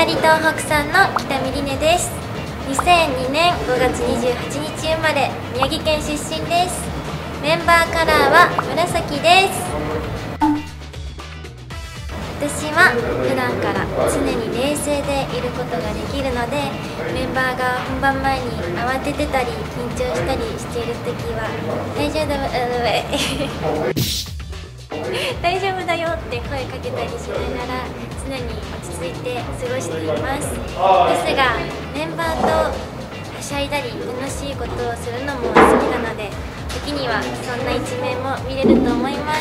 隣東北産の北見りねです。2002年5月28日生まれ、宮城県出身です。メンバーカラーは紫です。私は普段から常に冷静でいることができるので、メンバーが本番前に慌ててたり緊張したりしているときは大丈夫だよって声かけたりしながら常に落ち着いて過ごしています。ですがメンバーとはしゃいだり楽しいことをするのも好きなので、時にはそんな一面も見れると思います。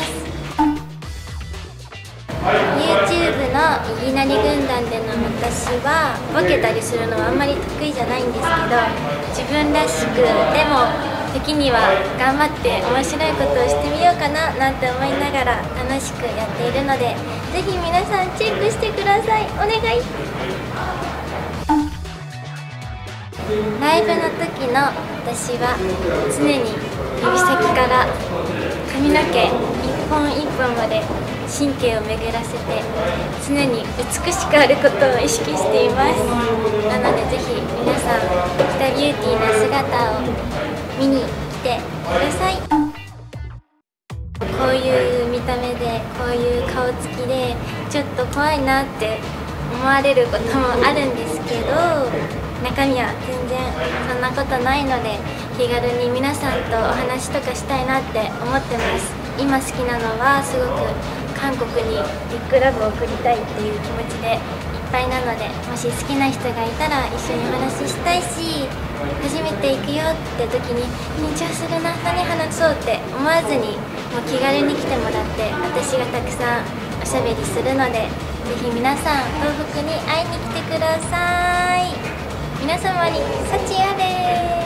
YouTube のいぎなり軍団での私はボケたりするのはあんまり得意じゃないんですけど、自分らしくでも時には頑張って面白いことをしてみようかななんて思いながら楽しくやっているので、ぜひ皆さんチェックしてください。お願い。ライブの時の私は常に指先から髪の毛一本一本まで神経を巡らせて常に美しくあることを意識しています。なのでぜひ皆さん北ビューティーな姿を見に来てください。こういう見た目でこういう顔つきでちょっと怖いなって思われることもあるんですけど、中身は全然そんなことないので、気軽に皆さんとお話とかしたいなって思ってます。今好きなのはすごく韓国にビッグラブを送りたいっていう気持ちでいっぱいなので、もし好きな人がいたら一緒にお話ししたいし、初めて行くよって時に緊張するな、何話そうって思わずにもう気軽に来てもらって、私がたくさんおしゃべりするので、ぜひ皆さん東北に会いに来てください。皆様に幸あれ。